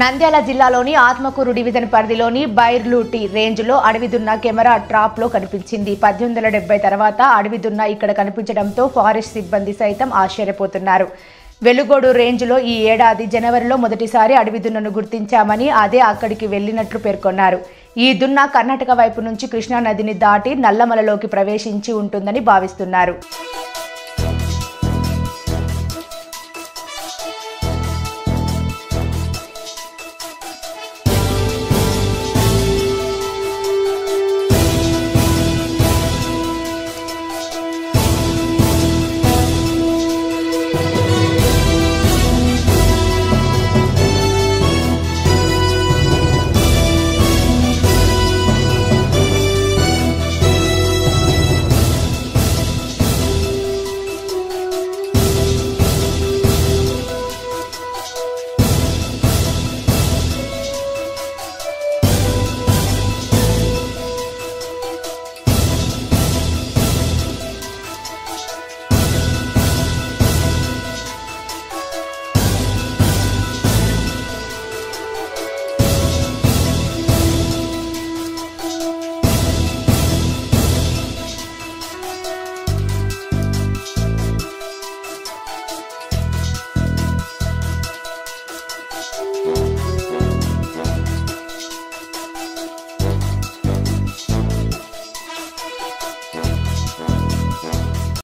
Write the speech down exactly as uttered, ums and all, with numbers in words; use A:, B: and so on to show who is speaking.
A: నంద్యాల జిల్లాలోని ఆత్మకూరు డివిజన్ పరిధిలోని బైర్లూటి రేంజ్లో అడవిదున్న కెమెరా ట్రాప్లో కనిపించింది. పద్దెనిమిది వందల డెబ్బై తర్వాత అడవిదున్న ఇక్కడ కనిపించడంతో ఫారెస్ట్ సిబ్బంది సైతం ఆశ్చర్యపోతున్నారు. వెలుగోడు రేంజ్లో ఈ ఏడాది జనవరిలో మొదటిసారి అడవిదున్నను గుర్తించామని, అదే అక్కడికి వెళ్లినట్లు పేర్కొన్నారు. ఈ దున్న కర్ణాటక వైపు నుంచి కృష్ణా నదిని దాటి నల్లమలలోకి ప్రవేశించి ఉంటుందని భావిస్తున్నారు.